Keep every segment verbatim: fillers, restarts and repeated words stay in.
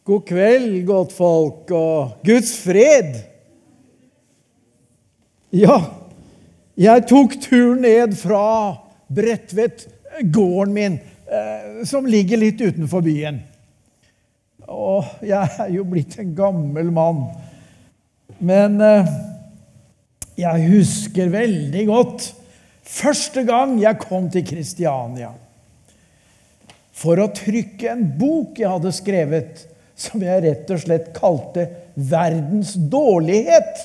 God kveld, godt folk, og Guds fred. Ja, jeg tok turen ned fra Bredtvet, gården min, eh, som ligger litt utenfor byen. Og jeg er jo blitt en gammel mann. Men eh, jeg husker veldig godt første gang jeg kom til Kristiania for å trykke en bok jeg hadde skrevet, som jeg rett og slett kalte Verdens dårlighet.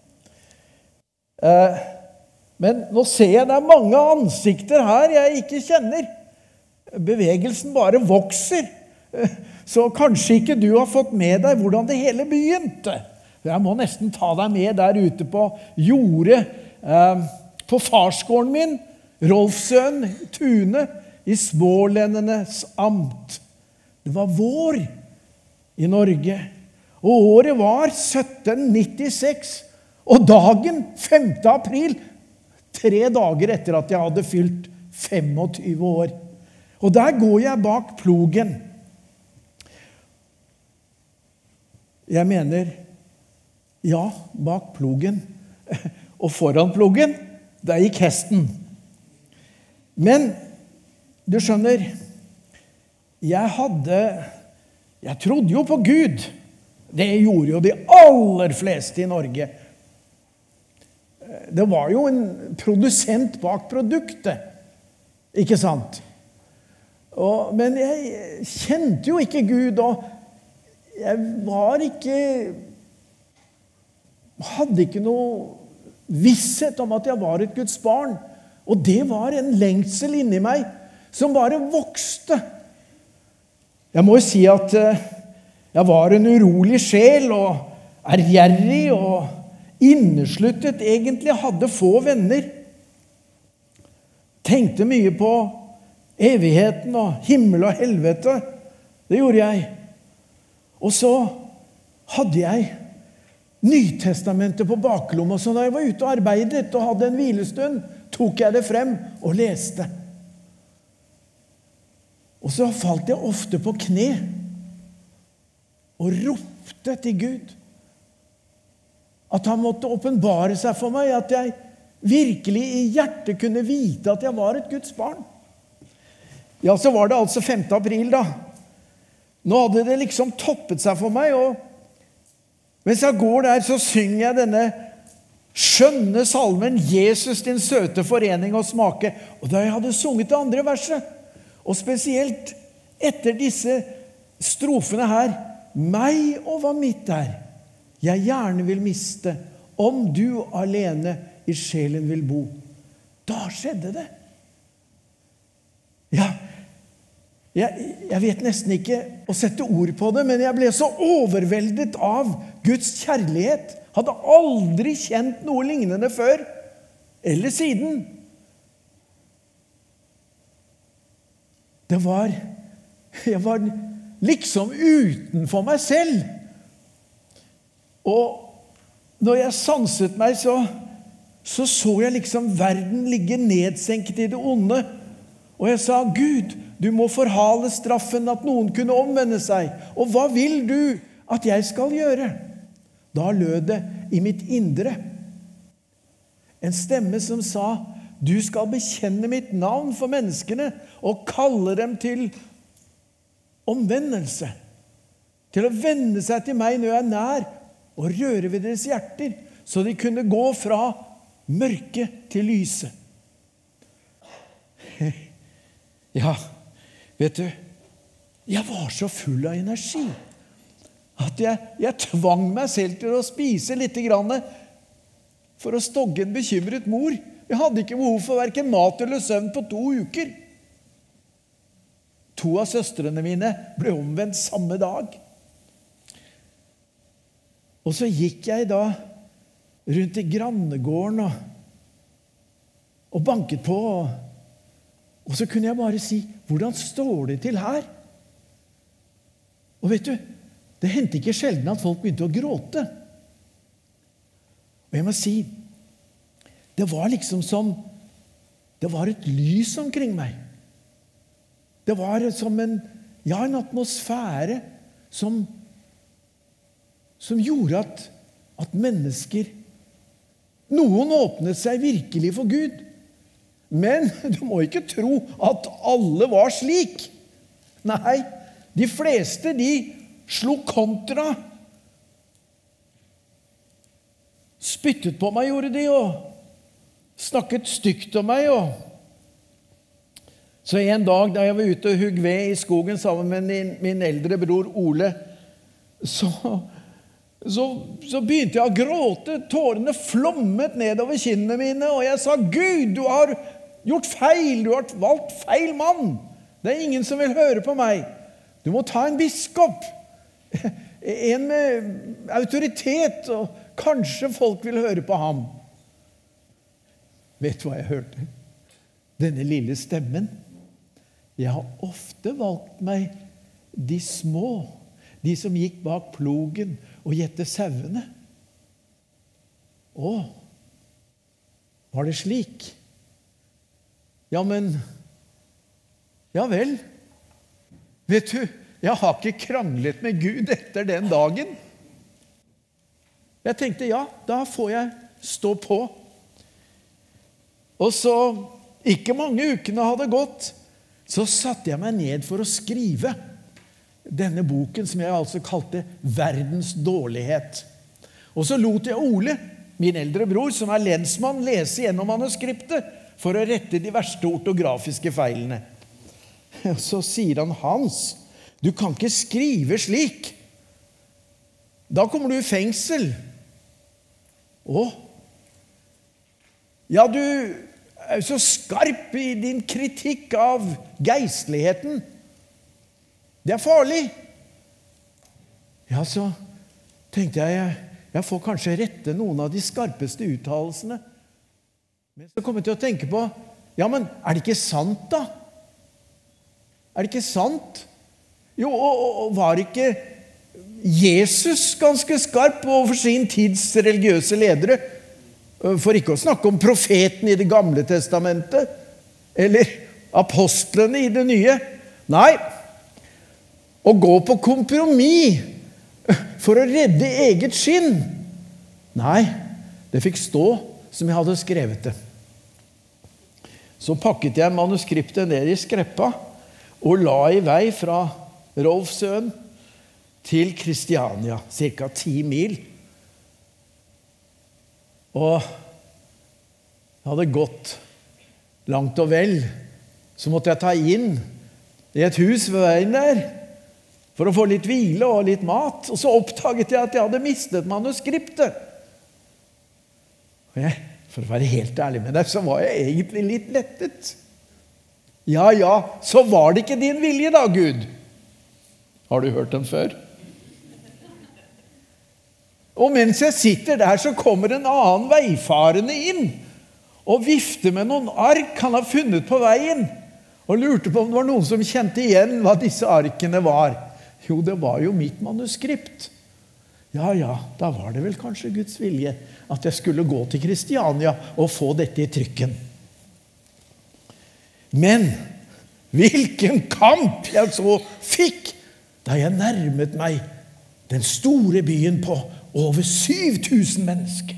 Eh, men nå ser jeg det er mange ansikter her jeg ikke kjenner. Bevegelsen bare vokser. Eh, så kanskje ikke du har fått med deg hvordan det hele begynte. Jeg må nesten ta deg med der ute på jordet, eh, på farsgården min, Rolfsøen, Tune, i Smålendenes amt. Det var vår i Norge, og året var sytten nittiseks, og dagen femte april, tre dager etter at jeg hadde fylt femogtyve år. Og der går jeg bak plogen. Jeg mener, ja, bak plogen, og foran plogen, der gikk hesten. Men, du skjønner, jeg hadde... Jeg trodde jo på Gud. Det gjorde jo de aller fleste i Norge. Det var jo en produsent bak produktet. Ikke sant? Og, men jeg kjente jo ikke Gud, og jeg var ikke... hadde ikke noe visshet om at jeg var et Guds barn. Og det var en lengsel inni meg som bare vokste. Jeg må jo si at jeg var en urolig sjel og ærgjerrig og innesluttet, egentlig hadde få venner. Tenkte mye på evigheten og himmel og helvete. Det gjorde jeg. Og så hadde jeg Nytestamentet på baklomma, så da jeg var ute og arbeidet og hadde en hvilestund, tok jeg det frem og leste. Og så falt jeg ofte på kne og ropte til Gud at han måtte åpenbare seg for meg, at jeg virkelig i hjertet kunne vite at jeg var et Guds barn. Ja, så var det altså femte april da. Nå hadde det liksom toppet seg for meg, og mens jeg går der, så synger jeg denne skjønne salmen Jesus, din søte forening og smake. Og da jeg hadde sunget det andre verset, og spesielt etter disse strofene her, meg og hva mitt er, jeg gjerne vil miste, om du alene i sjelen vil bo. Da skjedde det. Ja, jeg, jeg vet nesten ikke å sette ord på det, men jeg ble så overveldet av Guds kjærlighet. Hadde aldri kjent noe lignende før, eller siden. Det var, jeg var liksom utenfor meg selv. Og når jeg sanset meg, så, så så jeg liksom verden ligge nedsenket i det onde. Og jeg sa, Gud, du må forhale straffen at noen kunne omvende seg. Og hva vil du at jeg skal gjøre? Da lød det i mitt indre en stemme som sa, du skal bekjenne mitt navn for menneskene og kalle dem til omvendelse. Til å vende seg til meg når jeg er nær og røre ved deres hjerter, så de kunne gå fra mørke til lyse. Ja, vet du, jeg var så full av energi at jeg, jeg tvang meg selv til å spise litt grann for å stogge en bekymret mor. Jeg hadde ikke behov for hverken mat eller søvn på to uker. To av søstrene mine ble omvendt samme dag. Og så gikk jeg da rundt i grannegården og, og banket på. Og, og så kunne jeg bare si, hvordan står det til her? Og vet du, det hendte ikke sjelden at folk begynte å gråte. Og jeg må si, det var liksom som, det var et lys omkring meg. Det var som en, ja, en atmosfære som som gjorde at, at mennesker, noen åpnet seg virkelig for Gud. Men du må ikke tro at alle var slik. Nei, de fleste de slo kontra. Spyttet på meg, gjorde de, og snakket stygt om meg. Og så en dag da jeg var ute og hugg ved i skogen sammen med min, min eldre bror Ole, så, så, så begynte jeg å gråte. Tårene flommet nedover kinnene mine, og jeg sa, Gud, du har gjort feil, du har valgt feil mann. Det er ingen som vil høre på meg. Du må ta en biskop, en med autoritet, og kanskje folk vil høre på ham. Vet du hva jeg hørte? Denne lille stemmen. Jeg har ofte valgt meg de små, de som gikk bak plogen og gjette sauene. Å, var det slik? Ja, men, ja vel. Vet du, jeg har ikke kranglet med Gud etter den dagen. Jeg tenkte, ja, da får jeg stå på. Og så, ikke mange ukene hadde gått, så satte jeg meg ned for å skrive denne boken som jeg altså kalte Verdens dårlighet. Og så lot jeg Ole, min eldre bror, som er lensmann, lese gjennom manuskriptet for å rette de verste ortografiske feilene. Og så sier han, Hans, du kan ikke skrive slik. Da kommer du i fengsel. Å? Ja, du er så skarp i din kritikk av geistligheten. Det er farlig. Ja, så tenkte jeg, jeg får kanskje rette noen av de skarpeste uttalelsene. Men så kom jeg til å tenke på, ja, men er det ikke sant da? Er det ikke sant? Jo, og, og var ikke Jesus ganske skarp overfor sin tids religiøse ledere? For ikke å snakke om profeten i det gamle testamentet, eller apostlene i det nye. Nei, å gå på kompromiss for å redde eget skinn. Nei, det fikk stå som jeg hadde skrevet det. Så pakket jeg manuskriptet ned i skreppa og la i vei fra Rolfsøen til Kristiania, cirka ti mil. Og jeg hadde gått langt og vel, så måtte jeg ta inn i et hus ved veien der, for å få litt hvile og litt mat. Og så oppdaget jeg at jeg hadde mistet manuskriptet. Og jeg, for å være helt ærlig med deg, så var jeg egentlig litt lettet. Ja, ja, så var det ikke din vilje da, Gud. Har du hørt den før? Og mens jeg sitter der, så kommer en annen veifarende inn og vifter med noen ark han har funnet på veien, og lurte på om det var noen som kjente igjen hva disse arkene var. Jo, det var jo mitt manuskript. Ja, ja, da var det vel kanskje Guds vilje at jeg skulle gå til Kristiania og få dette i trykken. Men hvilken kamp jeg så fikk da jeg nærmet meg den store byen på over syv tusen mennesker.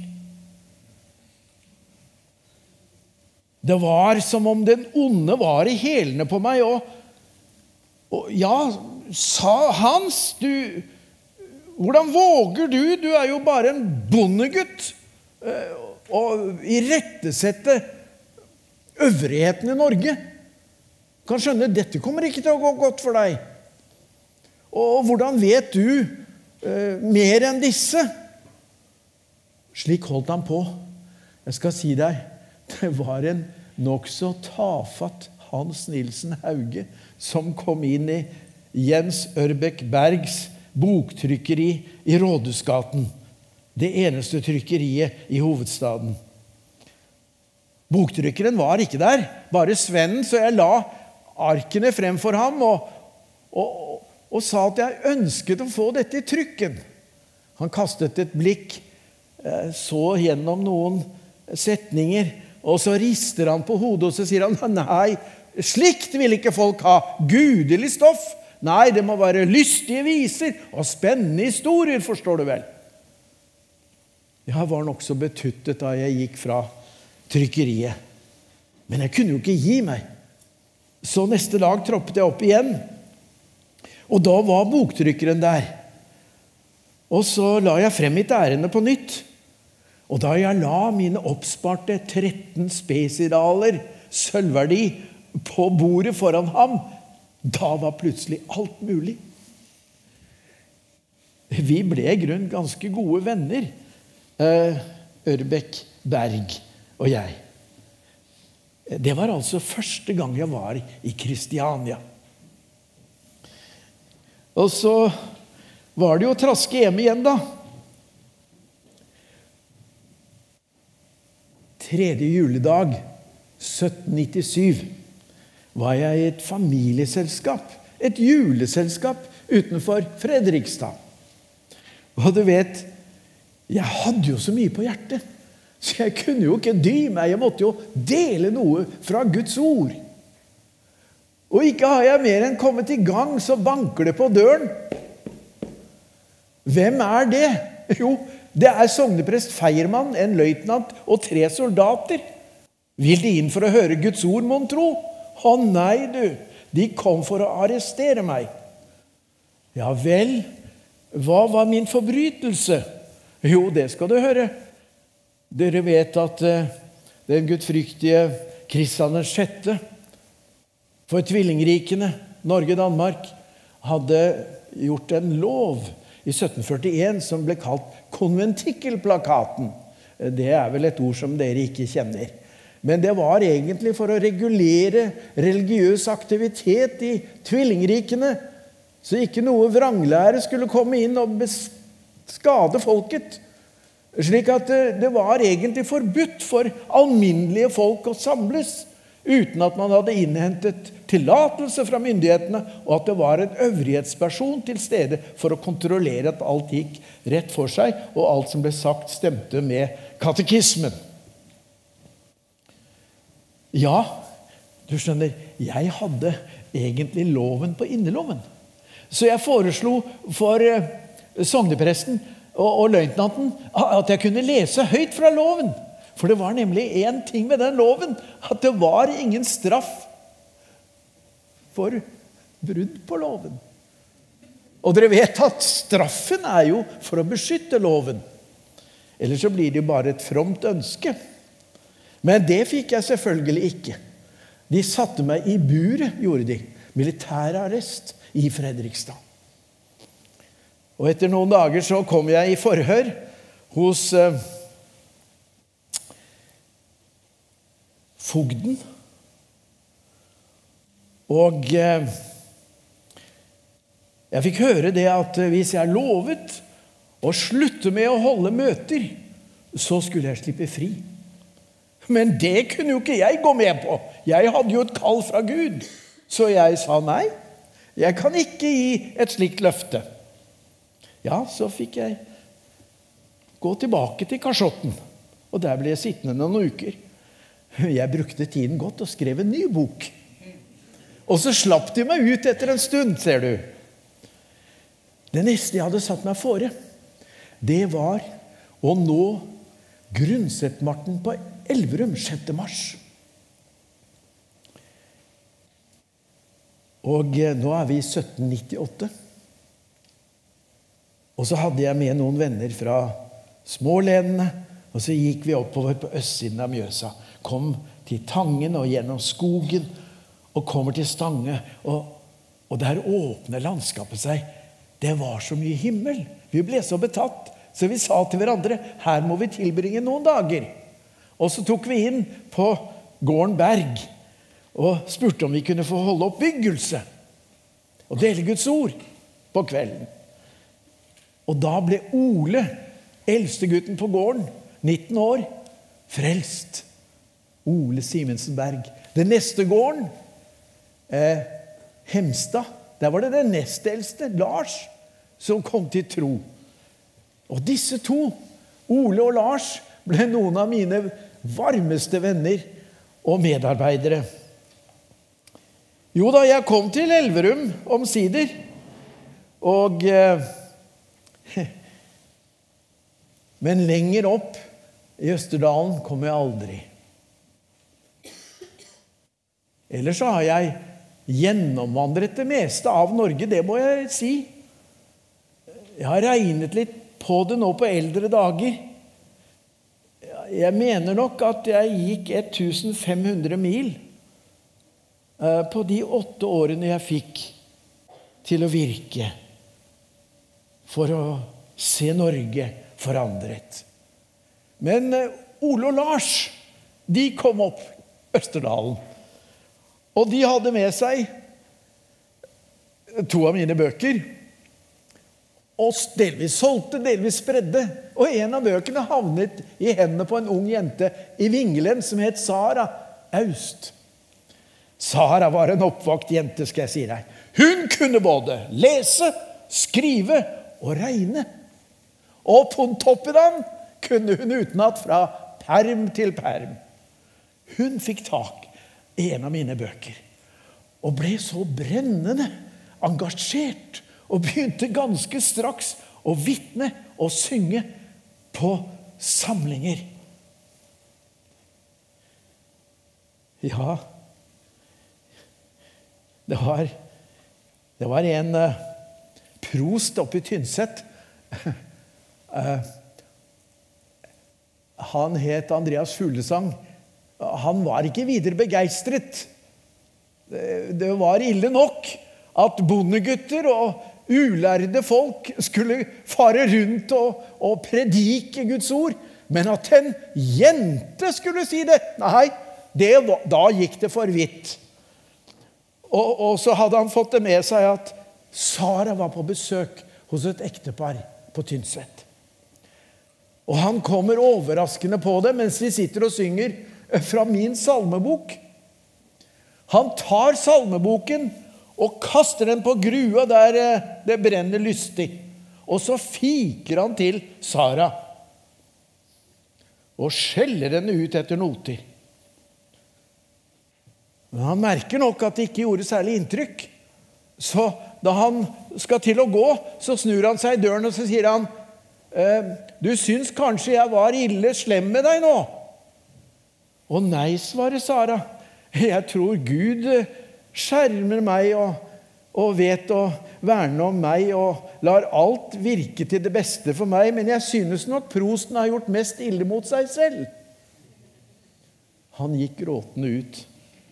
Det var som om den onde var i hælene på meg, og, og ja, sa Hans, du, hvordan våger du? Du er jo bare en bondegutt, og irettesette øvrigheten i Norge. Du kan skjønne, dette kommer ikke til å gå godt for deg. Og hvordan vet du mer enn disse? Slik holdt han på. Jeg skal si deg, det var en nok så tafatt Hans Nilsen Hauge som kom inn i Jens Ørbekk Bergs boktrykkeri i Rådhusgaten. Det eneste trykkeriet i hovedstaden. Boktrykkeren var ikke der, bare Svennen, så jeg la arkene frem for ham og, og og sa at jeg ønsket å få dette i trykken. Han kastet et blikk, så gjennom noen setninger, og så rister han på hodet, og så sier han, nei, slikt vil ikke folk ha, gudelig stoff. Nei, det må være lystige viser og spennende historier, forstår du vel. Jeg var nok så betuttet da jeg gikk fra trykkeriet. Men jeg kunne jo ikke gi meg. Så neste dag troppet jeg opp igjen. Og da var boktrykkeren der. Og så la jeg frem mitt ærende på nytt. Og da jeg la mine oppsparte tretten spesidaler sølvverdi på bordet foran ham, da var plutselig alt mulig. Vi ble i grunn ganske gode venner, Ørbekk Berg og jeg. Det var altså første gang jeg var i Kristiania. Og så var det jo å traske hjemme igjen da. Tredje juledag, sytten nittisju, var jeg i et familieselskap, et juleselskap utenfor Fredrikstad. Og du vet, jeg hadde jo så mye på hjertet, så jeg kunne jo ikke dy meg. Jeg måtte jo dele noe fra Guds ord. Og ikke har jeg mer enn kommet i gang, så banker det på døren. Hvem er det? Jo, det er sogneprest Feiermann, en løytnant og tre soldater. Vil de inn for å høre Guds ord, mon tro? Å nei, du, de kom for å arrestere meg. Ja vel, hva var min forbrytelse? Jo, det skal du høre. Dere vet at uh, den gudfryktige Kristian den sjette for tvillingrikene, Norge-Danmark, hadde gjort en lov i sytten førtien som ble kalt konventikkelplakaten. Det er vel et ord som dere ikke kjenner. Men det var egentlig for å regulere religiøs aktivitet i tvillingrikene, så ikke noe vranglære skulle komme inn og skade folket. Slik at det var egentlig forbudt for alminnelige folk å samles, uten at man hadde innhentet tillatelse fra myndighetene, og at det var en øvrighetsperson til stede for å kontrollere at alt gikk rett for seg, og alt som ble sagt stemte med katekismen. Ja, du skjønner, jeg hadde egentlig loven på innerloven. Så jeg foreslo for sognepresten og, og løytnanten at jeg kunne lese høyt fra loven. For det var nemlig en ting med den loven, at det var ingen straff for brudd på loven. Og dere vet at straffen er jo for å beskytte loven. Ellers så blir det bare et fromt ønske. Men det fikk jeg selvfølgelig ikke. De satte meg i buret, gjorde de. Militærarrest i Fredrikstad. Og etter noen dager så kom jeg i forhør hos eh, fogden. Og eh, jeg fikk høre det at hvis jeg lovet å slutte med å holde møter, så skulle jeg slippe fri. Men det kunne jo ikke jeg gå med på. Jeg hadde jo et kall fra Gud. Så jeg sa nei. Jeg kan ikke gi et slikt løfte. Ja, så fikk jeg gå tilbake til kasjotten. Og der ble jeg sittende noen uker. Jeg brukte tiden godt og skrev en ny bok. Og så slapp de meg ut etter en stund, ser du. Det neste jeg hadde satt meg fore, det var å nå Grundsetmarten på Elverum sjette mars. Og nå er vi i sytten nittiåtte. Og så hadde jeg med noen venner fra smålenene, og så gikk vi oppover på østsiden av Mjøsa. Kom til Tangen og gjennom skogen, og kommer til Stange. Og, og der åpner landskapet seg. Det var så mye himmel. Vi ble så betatt, så vi sa til hverandre, her må vi tilbringe noen dager. Og så tok vi inn på gården Berg, og spurte om vi kunne få holde oppbyggelse og dele Guds ord på kvelden. Og da ble Ole, eldste gutten på gården, nitten år, frelst. Ole Simensen Berg. Den neste gården, eh, Hemstad, der var det den neste eldste, Lars, som kom til tro. Og disse to, Ole og Lars, ble noen av mine varmeste venner og medarbeidere. Jo da, jeg kom til Elverum omsider, og eh, Men lenger opp i Østerdalen kom jeg aldri. Ellers så har jeg gjennomvandret det meste av Norge, det må jeg si. Jeg har regnet litt på det nå på eldre dager. Jeg mener nok at jeg gikk femten hundre mil på de åtte årene jeg fikk til å virke for å se Norge forandret. Men Ole og Lars, de kom opp Østerdalen. Og de hadde med seg to av mine bøker, og delvis solgte, delvis spredde. Og en av bøkene havnet i hendene på en ung jente i Vingelen som het Sara Aust. Sara var en oppvakt jente, skal jeg si deg. Hun kunne både lese, skrive og regne. Og på toppen av den kunne hun utenat fra perm til perm. Hun fikk tak i en av mine bøker og ble så brennende engasjert og begynte ganske straks å vitne og synge på samlinger. Ja, det var, det var en uh, prost oppe i Tynset. uh, han het Andreas Fuglesang. Han var ikke videre begeistret. Det, det var ille nok at bondegutter og ulærde folk skulle fare rundt og, og predike Guds ord. Men at en jente skulle si det, nei, det var, da gikk det for vidt. Og, og så hadde han fått det med seg at Sara var på besøk hos et ektepar på Tynset. Og han kommer overraskende på det mens vi sitter og synger fra min salmebok. Han tar salmeboken og kaster den på grua der det brenner lystig. Og så fiker han til Sara og skjeller henne ut etter noter. Men han merker nok at det ikke gjorde særlig inntrykk. Så da han skal til å gå, så snur han seg i døren og så sier han, «Du syns kanskje jeg var ille slem med deg nå?» «Å nei», svarer Sara. «Jeg tror Gud skjermer meg og, og vet å verne om meg og lar alt virke til det beste for meg, men jeg synes nok prosten har gjort mest ille mot seg selv.» Han gikk gråtende ut.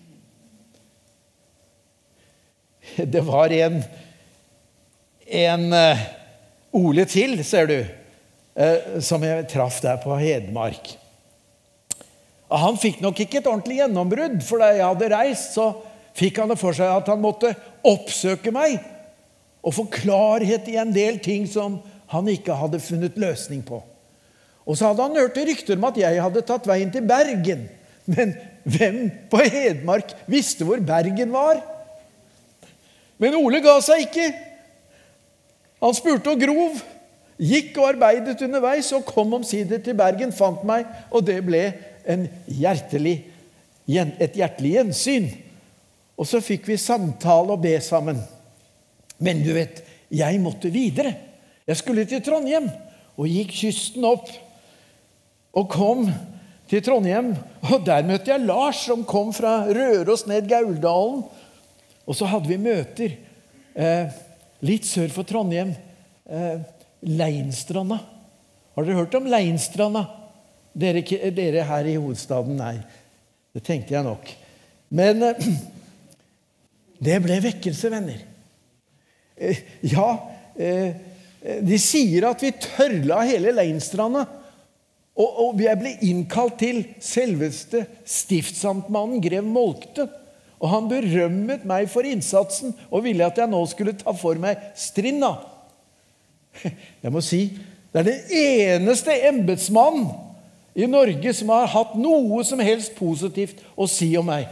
Det var en, en uh, Ole til, ser du, uh, som jeg traff der på Hedmark. Han fikk nok ikke et ordentlig gjennombrudd, for da jeg hadde reist, så fikk han det for seg at han måtte oppsøke meg og få klarhet i en del ting som han ikke hadde funnet løsning på. Og så hadde han hørt rykter om at jeg hadde tatt veien til Bergen. Men hvem på Hedmark visste hvor Bergen var? Men Ole ga seg ikke. Han spurte og grov, gikk og arbeidet underveis og kom omsider til Bergen, fant meg, og det ble en hjertelig, et hjertelig gjensyn. Og så fikk vi samtale og be sammen. Men du vet, jeg måtte videre. Jeg skulle til Trondheim, og gikk kysten opp, og kom til Trondheim, og der møtte jeg Lars, som kom fra Røros ned Gauldalen. Og så hadde vi møter eh, litt sør for Trondheim, eh, Leinstranda. Har dere hørt om Leinstranda? Dere, dere her i hovedstaden? Nei, det tenkte jeg nok. Men eh, det ble vekkelse, venner. Eh, ja, eh, de sier at vi tørla hele Leinstranda, og, og jeg ble innkalt til selveste stiftsamtmannen Grev Molkte. Og han berømmet meg for innsatsen og ville at jeg nå skulle ta for meg Strinda. Jeg må si, det er den eneste embetsmann i Norge som har hatt noe som helst positivt å si om meg.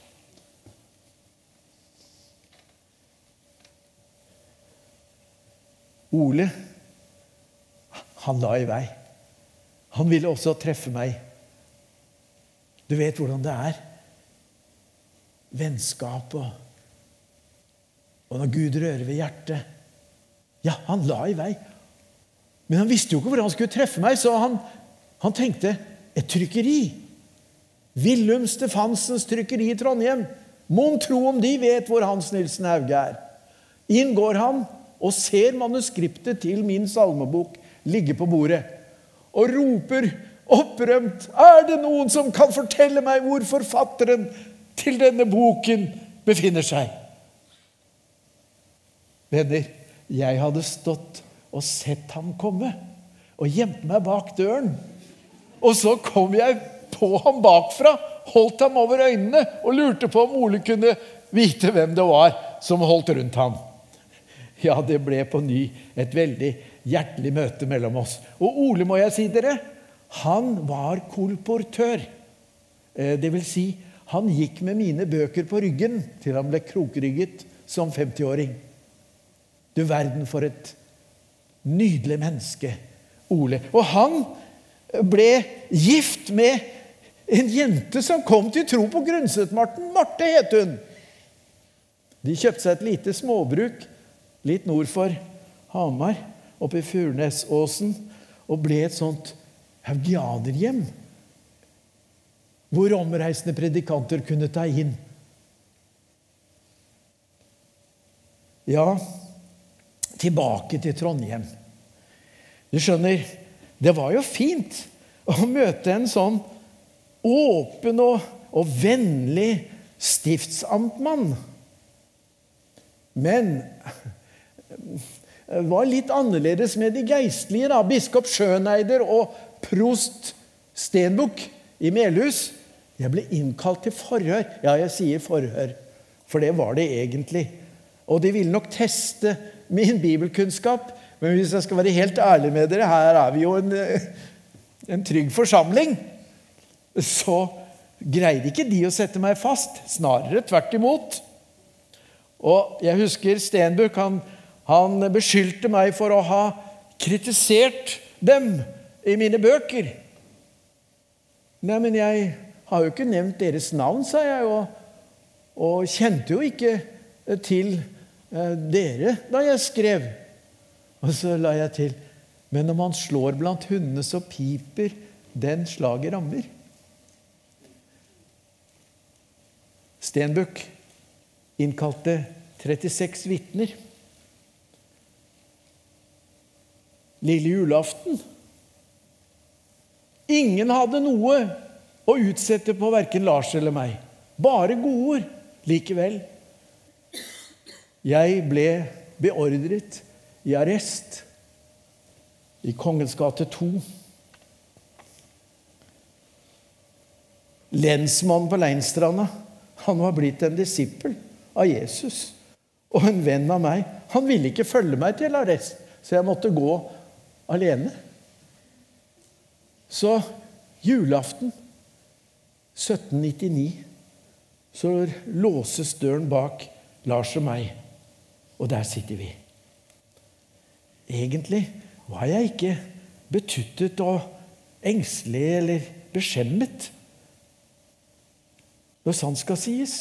Ole, han la i vei. Han ville også treffe meg. Du vet hvordan det er. Vennskap og, og når Gud rører ved hjertet. Ja, han la i vei. Men han visste jo ikke hvor han skulle treffe meg, så han, han tenkte, et trykkeri. Willum Stefansens trykkeri i Trondheim. Mon tro om de vet hvor Hans Nilsen Hauge er. Inn går han og ser manuskriptet til min salmebok ligge på bordet. Og roper opprømt, er det noen som kan fortelle meg hvor forfatteren til denne boken befinner seg? Venner, jeg hadde stått og sett ham komme, og gjemt meg bak døren. Og så kom jeg på ham bakfra, holdt ham over øynene, og lurte på om Ole kunne vite hvem det var som holdt rundt ham. Ja, det ble på ny et veldig hjertelig møte mellom oss. Og Ole, må jeg si dere, han var kolportør. Det vil si, han gikk med mine bøker på ryggen til han ble krokrygget som femti-åring. Du verden for et nydelig menneske, Ole. Og han ble gift med en jente som kom til tro på Grundset-Marten. Marte het hun. De kjøpte seg et lite småbruk litt nord for Hamar, oppe i Furnesåsen, og ble et sånt haugianerhjem, hvor omreisende predikanter kunne ta inn. Ja, tilbake til Trondheim. Du skjønner, det var jo fint å møte en sånn åpen og, og vennlig stiftsamtmann. Men det var litt annerledes med de geistlige, da. Biskop Schöneider og prost Stenbukk i Melhus. Jeg ble innkalt til forhør. Ja, jeg sier forhør, for det var det egentlig. Og de ville nok teste min bibelkunnskap, men hvis jeg skal være helt ærlig med dere, her er vi jo en, en trygg forsamling, så greide ikke de å sette meg fast, snarere tvert imot. Og jeg husker Stenbukk, han, han beskyldte meg for å ha kritisert dem i mine bøker. Nei, men jeg har jo ikke nevnt deres navn, sa jeg, og, og kjente jo ikke til eh, dere da jeg skrev. Og så la jeg til, men når man slår blant hundene, så piper den slaget rammer. Stenbukk innkalte trettiseks vittner. Lille julaften. Ingen hadde noe å utsette på hverken Lars eller meg. Bare gode ord. Likevel. Jeg ble beordret i arrest i Kongens gate to. Lensmannen på Leinstranda, han var blitt en disippel av Jesus og en venn av meg. Han ville ikke følge meg til arrest, så jeg måtte gå alene. Så julaften sytten nittini så låses døren bak Lars og meg, og der sitter vi. Egentlig var jeg ikke betuttet og engstelig eller beskjemmet. Når sant skal sies.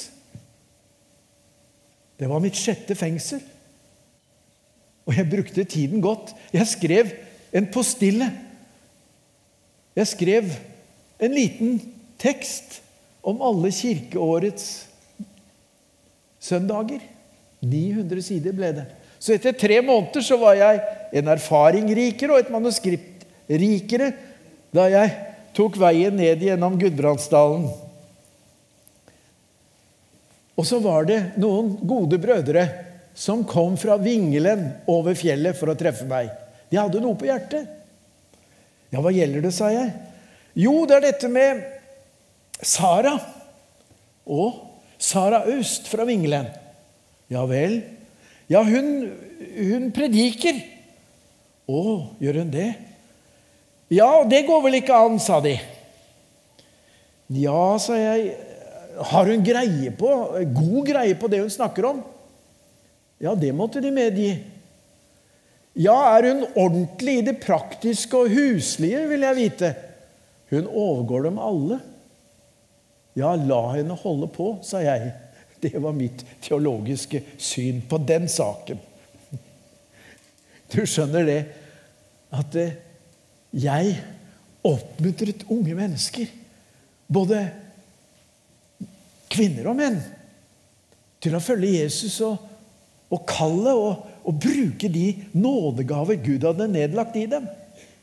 Det var mitt sjette fengsel. Og jeg brukte tiden godt. Jeg skrev en postille. Jeg skrev en liten tekst om alle kirkeårets søndager. ni hundre sider ble det. Så etter tre måneder så var jeg en erfaring rikere og et manuskript rikere da jeg tok veien ned gjennom Gudbrandsdalen. Og så var det noen gode brødre som kom fra Vingelen over fjellet for å treffe meg. De hadde noe på hjertet. Ja, hva gjelder det, sa jeg? Jo, det er dette med Sara. Og Sara Øst fra Vingelen. Ja vel. Ja, hun, hun prediker. Å, gjør hun det? Ja, det går vel ikke an, sa de. Ja, sa jeg. Har hun greie på, god greie på det hun snakker om? Ja, det måtte de medgi. Ja, er hun ordentlig i det praktiske og huslige, vil jeg vite. Hun overgår dem alle. Ja, la henne holde på, sa jeg. Det var mitt teologiske syn på den saken. Du skjønner det. at eh, jeg oppmuntret unge mennesker, både kvinner og menn, til å følge Jesus og, og kalle og, og bruke de nådegaver Gud hadde nedlagt i dem.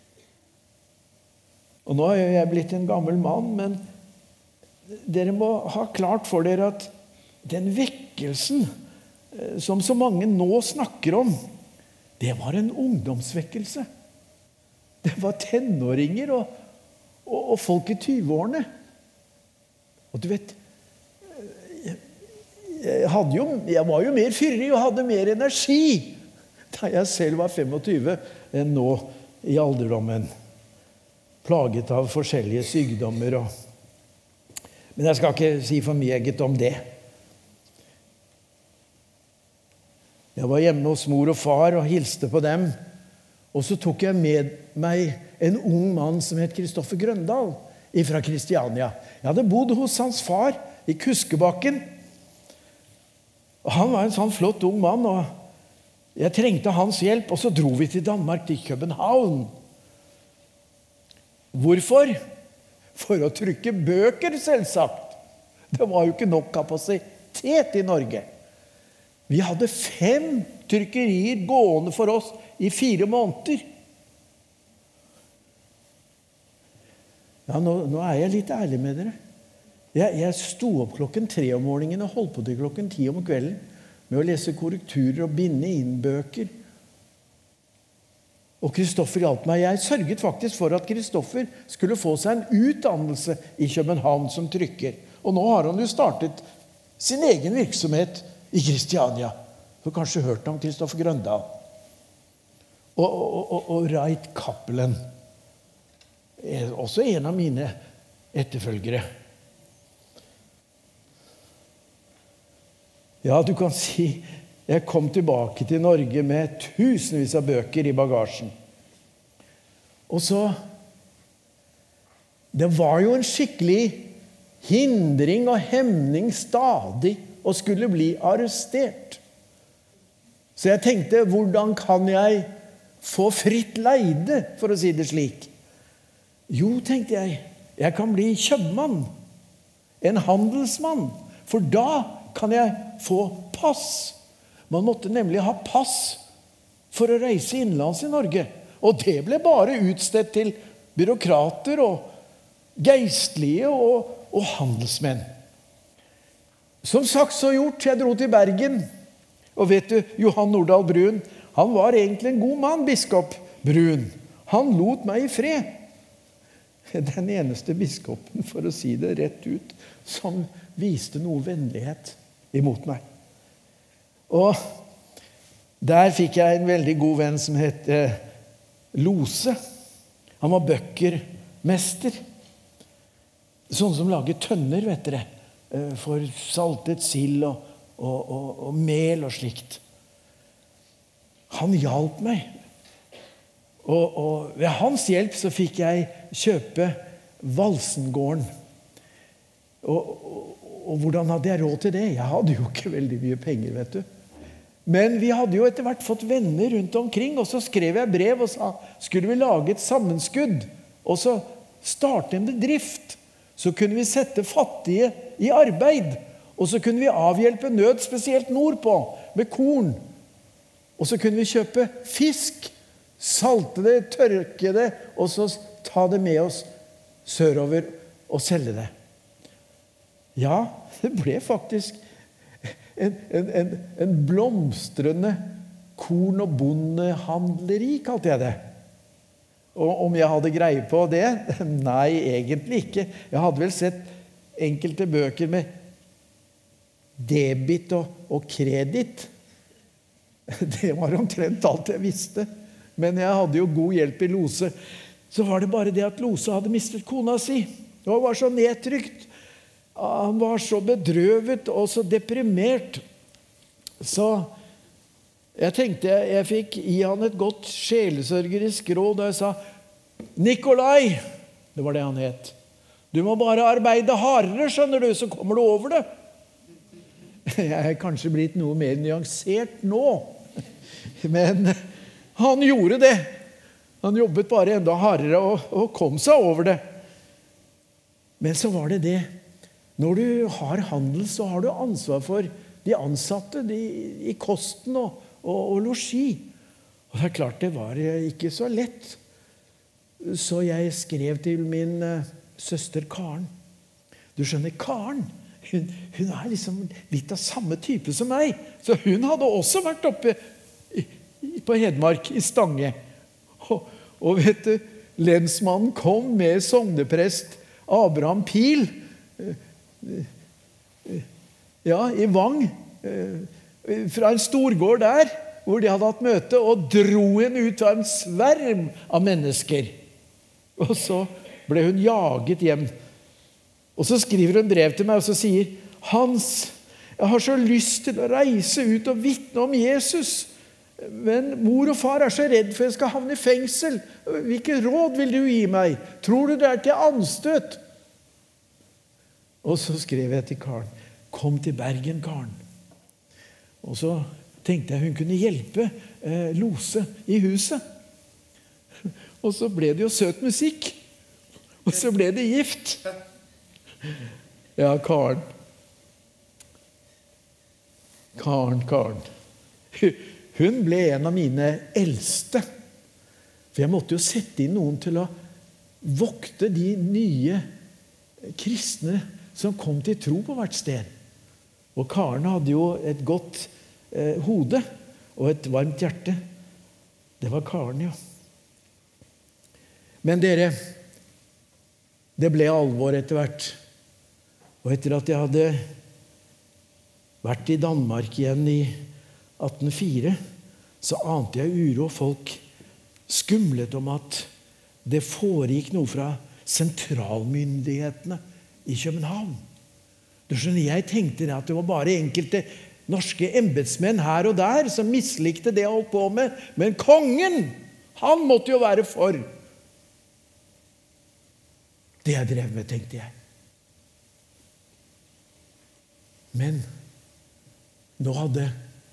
Og nå er jeg blitt en gammel mann, men dere må ha klart for dere at den vekkelsen som så mange nå snakker om, det var en ungdomsvekkelse. Det var tenåringer og, og, og folk i tyve-årene. Og du vet, jeg, jeg, hadde jo, jeg var jo mer fyrig og hadde mer energi da jeg selv var tjuefem enn nå i alderdommen. Plaget av forskjellige sykdommer. Og, men jeg skal ikke si for meget om det. Jeg var hjemme hos mor og far og hilste på dem. Og så tok jeg med meg en ung mann som het Kristoffer Grøndal fra Kristiania. Jeg hadde bodd hos hans far i Kuskebakken. Og han var en sånn flott ung mann, og jeg trengte hans hjelp. Og så dro vi til Danmark, til København. Hvorfor? For å trykke bøker, selvsagt. Det var jo ikke nok kapasitet i Norge. Vi hadde fem trykkerier gående for oss i fire måneder. Ja, nå, nå er jeg litt ærlig med dere. Jeg, jeg sto opp klokken tre om morgenen og holdt på til klokken ti om kvelden med å lese korrekturer og binde inn bøker. Og Kristoffer hjalp meg. Jeg sørget faktisk for at Kristoffer skulle få seg en utdannelse i København som trykker. Og nå har han jo startet sin egen virksomhet i Kristiania. Du har kanskje hørt om Kristoffer Grøndal. Og, og, og, og Wright Cappelen er også en av mine etterfølgere. Ja, du kan si jeg kom tilbake til Norge med tusenvis av bøker i bagasjen. Og så det var jo en skikkelig hindring og hemning stadig og skulle bli arrestert. Så jeg tenkte, hvordan kan jeg få fritt leide, for å si det slik? Jo, tenkte jeg, jeg kan bli kjøpmann, en handelsmann, for da kan jeg få pass. Man måtte nemlig ha pass for å reise innenlands i Norge. Og det ble bare utstedt til byråkrater og geistlige og, og handelsmenn. Som sagt så gjort, jeg dro til Bergen. Og vet du, Johan Nordahl Brun, han var egentlig en god mann, biskop Brun. Han lot meg i fred. Den eneste biskopen, for å si det rett ut, som viste noe vennlighet imot meg. Og der fikk jeg en veldig god venn som het Lose. Han var bøkkermester. Sånn som lager tønner, vet dere, for saltet sild og, og, og, og mel og slikt. Han hjalp meg. Og, og ved hans hjelp så fikk jeg kjøpe Valsengården. Og, og, og hvordan hadde jeg råd til det? Jeg hadde jo ikke veldig mye penger, vet du. Men vi hadde jo etter hvert fått venner rundt omkring, og så skrev jeg brev og sa, skulle vi lage et sammenskudd, og så starte en bedrift, så kunne vi sette fattige i arbeid, og så kunne vi avhjelpe nød, spesielt nordpå, med korn. Og så kunne vi kjøpe fisk, salte det, tørke det, og så ta det med oss sørover og selge det. Ja, det ble faktisk en, en, en, en blomstrende korn- og bondehandleri, kalte jeg det. Og om jeg hadde greie på det? Nei, egentlig ikke. Jeg hadde vel sett enkelte bøker med debit og, og kredit. Det var omtrent alt jeg visste. Men jeg hadde jo god hjelp i Lose. Så var det bare det at Lose hadde mistet kona si. Og var så nedtrykt. Han var så bedrøvet og så deprimert. Så jeg tenkte jeg, jeg fikk gi han et godt sjelesørgerisk råd. Og jeg sa, Nikolai, det var det han het. Du må bare arbeide hardere, skjønner du, så kommer du over det. Jeg er kanskje blitt noe mer nyansert nå. Men han gjorde det. Han jobbet bare enda hardere og, og kom seg over det. Men så var det det. Når du har handel, så har du ansvar for de ansatte de, i kosten og, og, og losji. Og det er klart det var ikke så lett. Så jeg skrev til min uh, søster Karen. Du skjønner, Karen, hun, hun er liksom litt av samme type som meg. Så hun hadde også vært oppe i, i, på Hedmark, i Stange. Og, og vet du, lensmannen kom med sogneprest Abraham Pil, ja, i Vang, fra en storgård der, hvor de hadde hatt møte, og dro henne ut av en sverm av mennesker. Og så ble hun jaget hjem. Og så skriver hun brev til meg, og så sier, Hans, jeg har så lyst til å reise ut og vitne om Jesus, men mor og far er så redd for jeg skal havne i fengsel. Hvilke råd vil du gi meg? Tror du det er til anstøt? Og så skrev jeg til Karen, kom til Bergen, Karen. Og så tenkte jeg hun kunne hjelpe eh, Lose i huset. Og så ble det jo søt musikk. Og så ble det gift. Ja, Karen. Karen, Karen. Hun ble en av mine eldste. For jeg måtte jo sette inn noen til å vokte de nye kristne som kom til tro på hvert sted. Og Karen hadde jo et godt eh, hode og et varmt hjerte. Det var Karen, ja. Men dere, det ble alvor etter hvert. Og etter at jeg hadde vært i Danmark igjen i atten null fire, så ante jeg uro, og folk skumlet om at det foregikk noe fra sentralmyndighetene i København. Du skjønner, jeg tenkte at det var bare enkelte norske embedsmenn her og der som mislikte det jeg holdt på med, men kongen, han måtte jo være for det jeg drev med, tenkte jeg. Men nå hadde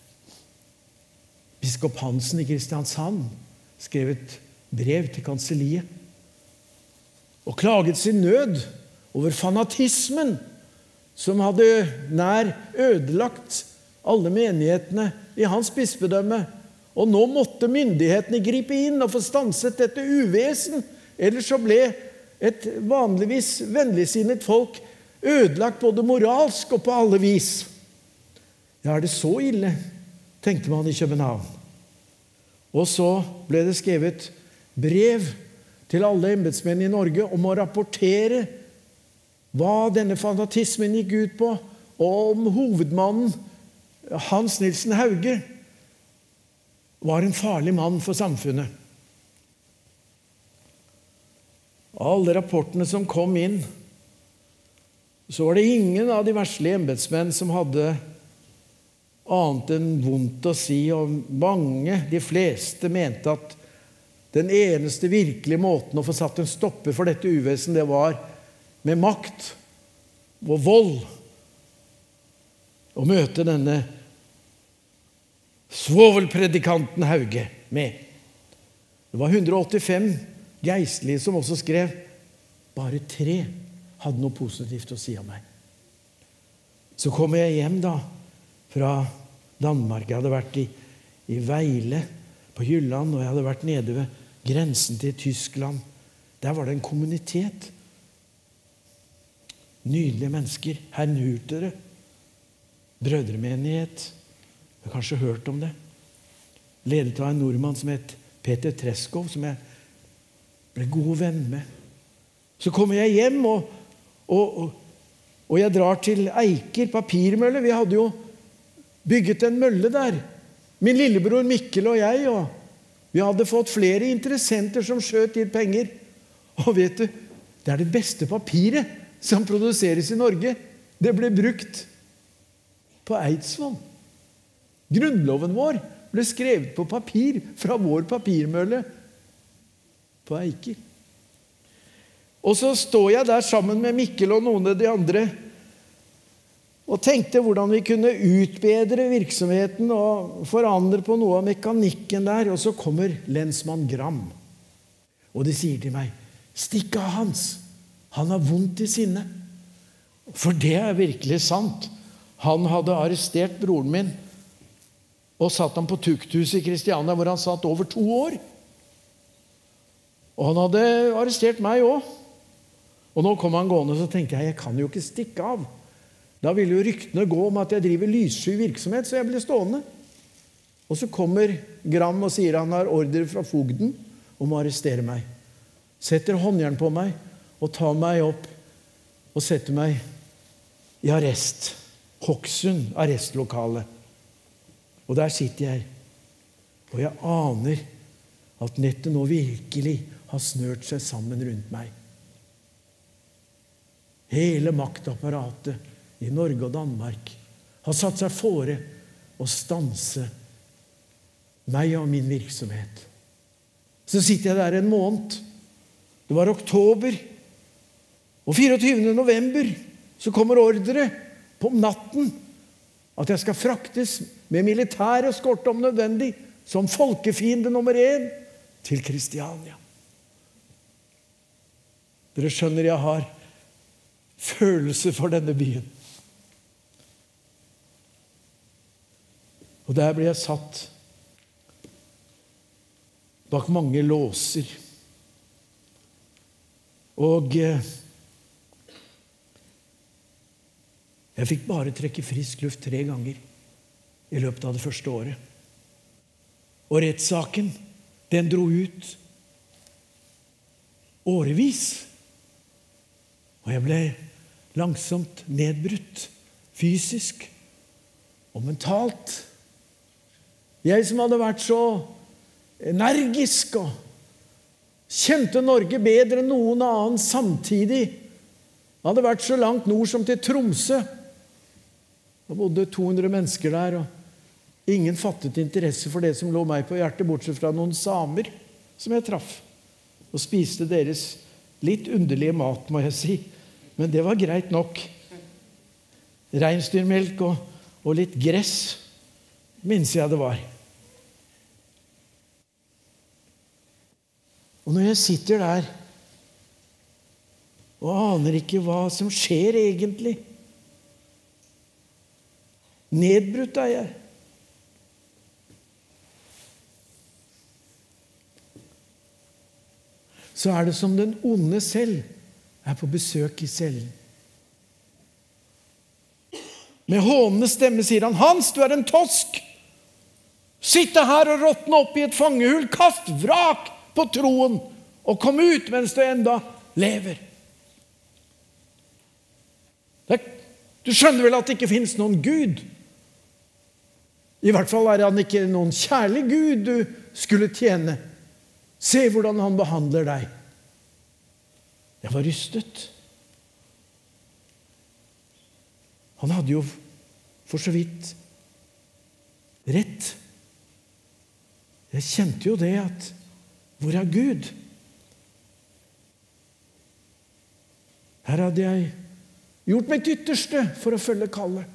biskop Hansen i Kristiansand skrevet brev til kanselliet og klaget sin nød over fanatismen som hadde nær ødelagt alle menighetene i hans bispedømme. Og nå måtte myndighetene gripe inn og få stanset dette uvesen. Ellers så ble et vanligvis vennligsinnet folk ødelagt både moralsk og på alle vis. Ja, er det så ille, tenkte man i København. Og så ble det skrevet brev til alle embedsmenn i Norge om å rapportere hva denne fanatismen gikk ut på, og om hovedmannen, Hans Nilsen Hauge, var en farlig mann for samfunnet. Alle rapportene som kom inn, så var det ingen av de verslige embedsmenn som hadde annet enn vondt å si, og mange, de fleste, mente at den eneste virkelige måten å få satt en stopper for dette uvesen, det var med makt og vold å møte denne svovelpredikanten Hauge med. Det var hundre og åttifem geistlige som også skrev. Bare tre hadde noe positivt å si om meg. Så kom jeg hjem da, fra Danmark. Jeg hadde vært i, i Veile på Jylland, og jeg hadde vært nede ved grensen til Tyskland. Der var det en kommunitet. Nydelige mennesker. Hernhutere. Brødremenighet. Jeg har kanskje hørt om det. Ledet av en nordmann som het Peter Treskov, som jeg ble god venn med. Så kommer jeg hjem, og, og, og, og jeg drar til Eiker papirmølle. Vi hadde jo bygget en mølle der. Min lillebror Mikkel og jeg, og vi hadde fått flere interessenter som skjøt inn penger. Og vet du, det er det beste papiret som produseres i Norge. Det ble brukt på Eidsvoll. Grunnloven vår ble skrevet på papir fra vår papirmølle på Eiker. Og så står jeg der sammen med Mikkel og noen av de andre og tenkte hvordan vi kunne utbedre virksomheten og forandre på noe av mekanikken der. Og så kommer lensmann Gram. Og de sier til meg, stikk av Hans. Han har vondt i sinne. For det er virkelig sant. Han hadde arrestert broren min og satt ham på tukthuset i Kristiania, hvor han satt over to år. Og han hadde arrestert meg også. Og nå kom han gående, så tenkte jeg, jeg kan jo ikke stikke av. Da ville jo ryktene gå om at jeg driver lyssky virksomhet, så jeg ble stående. Og så kommer Gram og sier han har ordre fra fogden om å arrestere meg. Setter håndjern på meg og tar meg opp og setter meg i arrest. Hokksund arrestlokale. Og der sitter jeg. Og jeg aner at nettet nå virkelig har snørt seg sammen rundt meg. Hele maktapparatet i Norge og Danmark har satt seg fore å stanse meg og min virksomhet. Så sitter jeg der en måned. Det var oktober. Og fireogtyvende november så kommer ordre på natten at jeg skal fraktes med militær eskorte om nødvendig som folkefiende nummer én til Kristiania. Dere skjønner jeg har følelse for denne byen. Og der ble jeg satt bak mange låser. Og eh, jeg fikk bare trekke frisk luft tre ganger i løpet av det første året. Og rettssaken, den dro ut årevis. Og jeg ble langsomt nedbrutt, fysisk og mentalt. Jeg som hadde vært så energisk og kjente Norge bedre enn noen annen samtidig. Jeg hadde vært så langt nord som til Tromsø. Det bodde to hundre mennesker der, og ingen fattet interesse for det som lå meg på hjertet, bortsett fra noen samer som jeg traff, og spiste deres litt underlige mat, må jeg si. Men det var greit nok. Reinsdyrmelk og, og litt gress, minnes jeg det var. Og når jeg sitter der og aner ikke hva som skjer egentlig, nedbrutt er jeg. Så er det som den onde selv er på besøk i cellen. Med hånende stemme sier han, Hans, du er en tosk! Sitte her og råtne opp i et fangehull, kast vrak på troen, og kom ut mens du enda lever. Du skjønner vel at det ikke finnes noen Gud? I hvert fall er han ikke noen kjærlig Gud du skulle tjene. Se hvordan han behandler deg. Jeg var rystet. Han hadde jo for så vidt rett. Jeg kjente jo det at hvor er Gud? Her hadde jeg gjort mitt ytterste for å følge kallet.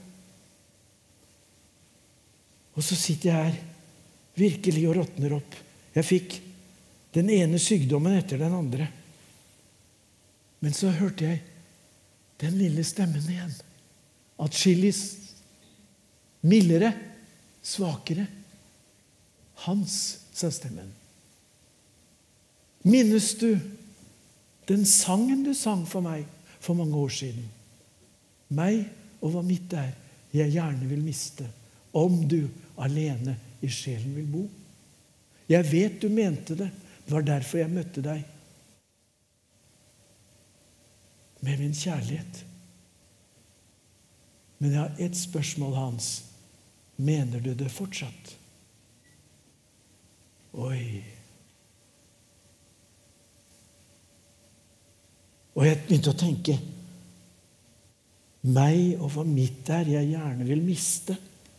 Og så sitter jeg her virkelig og råtner opp. Jeg fikk den ene sykdommen etter den andre. Men så hørte jeg den lille stemmen igjen. Atskillig mildere, svakere. Hans, sa stemmen. Minnes du den sangen du sang for meg for mange år siden? Meg og hva mitt er, jeg gjerne vil miste, om du alene i sjelen vil bo. Jeg vet du mente det. Det var derfor jeg møtte deg. Med min kjærlighet. Men jeg har et spørsmål, Hans. Mener du det fortsatt? Oi. Og jeg begynte å tenke, meg og hva mitt er jeg gjerne vil miste.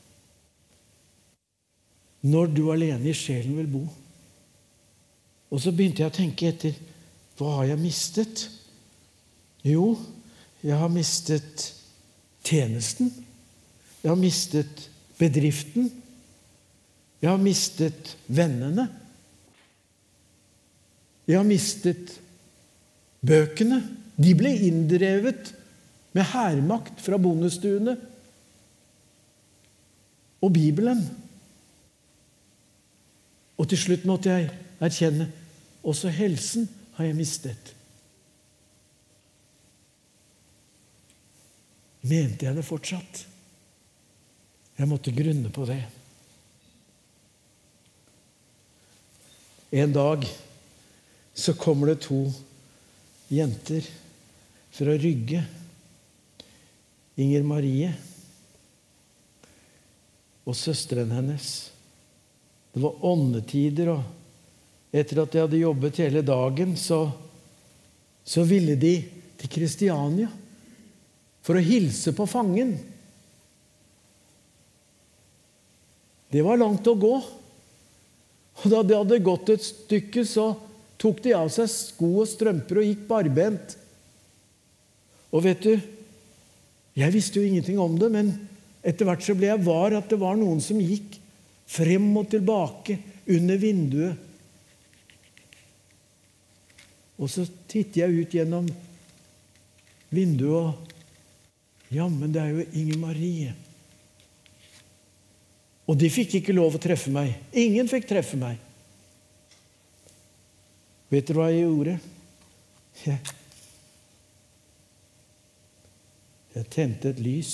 Når du alene i sjelen vil bo. Og så begynte jeg å tenke etter, hva har jeg mistet? Jo, jeg har mistet tjenesten. Jeg har mistet bedriften. Jeg har mistet vennene. Jeg har mistet bøkene. De ble inndrevet med hærmakt fra bondestuene. Og Bibelen. Og til slutt måtte jeg erkjenne, også helsen har jeg mistet. Mente jeg det fortsatt? Jeg måtte grunne på det. En dag så kommer det to jenter fra Rygge. Inger Marie og søsteren hennes. Det var åndetider, og etter at de hadde jobbet hele dagen, så, så ville de til Kristiania for å hilse på fangen. Det var langt å gå. Og da de hadde gått et stykke, så tok de av seg sko og strømper og gikk barbent. Og vet du, jeg visste jo ingenting om det, men etter hvert så ble jeg var at det var noen som gikk frem og tilbake under vinduet. Og så tittet jeg ut gjennom vinduet, og ja, men det er jo Inger Marie. Og de fikk ikke lov å treffe meg. Ingen fikk treffe meg. Vet du hva jeg gjorde? Jeg, jeg tente et lys.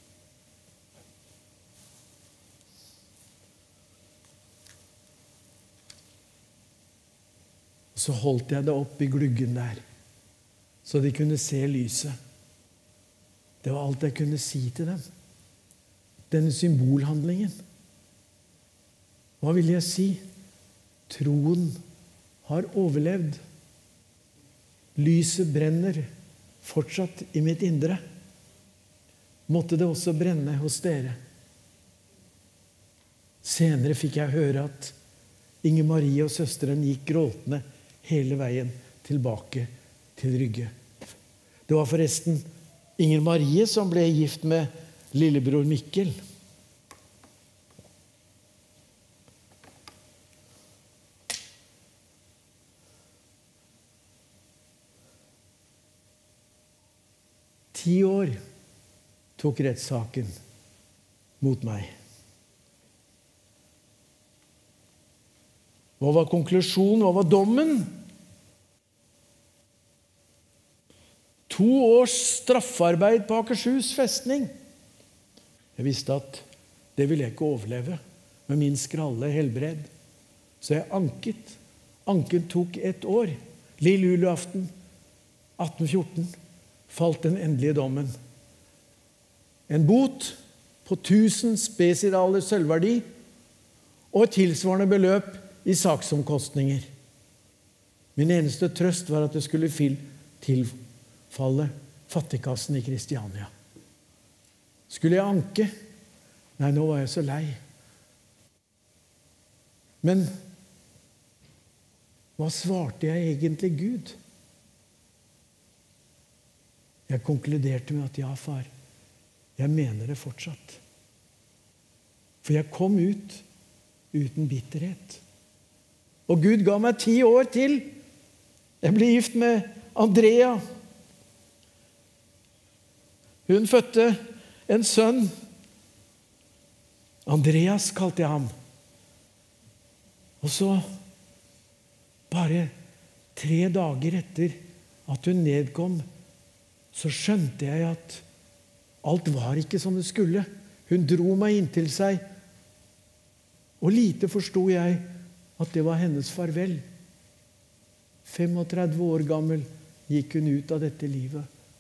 Og så holdt jeg det opp i gluggen der, så de kunne se lyset. Det var alt jeg kunne si til dem. Denne symbolhandlingen. Hva vil jeg si? Troen har overlevd. Lyset brenner fortsatt i mitt indre. Måtte det også brenne hos dere. Senere fikk jeg høre at Inger Marie og søsteren gikk gråtende hele veien tilbake til Rygge. Det var forresten Inger Marie som ble gift med lillebror Mikkel. Ti år tok rettssaken mot meg. Hva var konklusjonen? Hva var dommen? To års straffarbeid på Akershus festning. Jeg visste at det ville jeg ikke overleve med min skralle helbred. Så jeg anket. Anken tok et år. Lille julaften atten fjorten falt den endelige dommen. En bot på tusen spesidaler sølvverdi og et tilsvarende beløp i saksomkostninger. Min eneste trøst var at det skulle tilfalle fattigkassen i Kristiania. Skulle jeg anke? Nei, nå var jeg så lei. Men hva svarte jeg egentlig Gud? Jeg konkluderte med at ja, far, jeg mener det fortsatt. For jeg kom ut uten bitterhet. Og Gud ga meg ti år til. Jeg ble gift med Andrea. Hun fødte en sønn. Andreas kalte jeg ham. Og så, bare tre dager etter at hun nedkom, så skjønte jeg at alt var ikke som det skulle. Hun dro meg inntil seg, og lite forstod jeg at det var hennes farvel. femogtredve år gammel gikk hun ut av dette livet.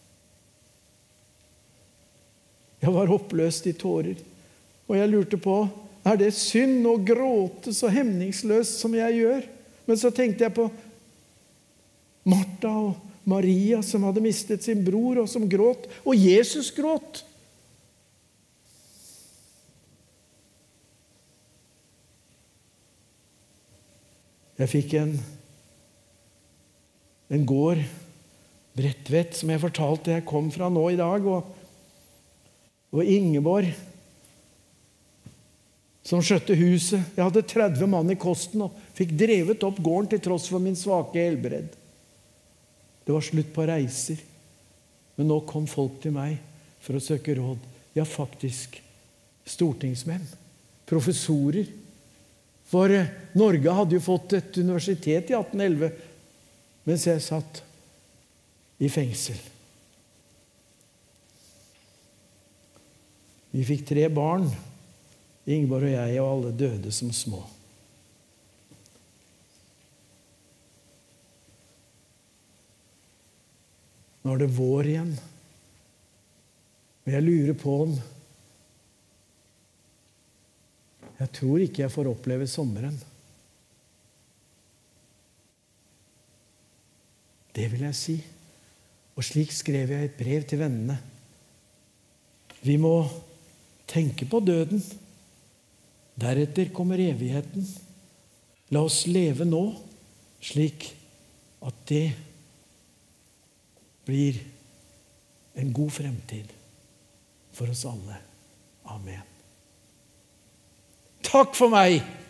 Jeg var oppløst i tårer, og jeg lurte på, er det synd å gråte så hemningsløst som jeg gjør? Men så tenkte jeg på Martha og Maria som hadde mistet sin bror og som gråt, og Jesus gråt. Jeg fikk en, en gård, Bredtvet, som jeg fortalte jeg kom fra nå i dag, og, og Ingeborg, som skjøtte huset. Jeg hadde tretti mann i kosten og fikk drevet opp gården til tross for min svake helbred. Det var slutt på reiser. Men nå kom folk til meg for å søke råd. Ja, faktisk stortingsmenn, professorer. For Norge hadde jo fått et universitet i atten elleve, mens jeg satt i fengsel. Vi fikk tre barn, Ingeborg og jeg, og alle døde som små. Nå er det vår igjen. Og jeg lurer på om jeg tror ikke jeg får oppleve sommeren. Det vil jeg si. Og slik skrev jeg et brev til vennene. Vi må tenke på døden. Deretter kommer evigheten. La oss leve nå, slik at det blir en god fremtid for oss alle. Amen. Takk for meg!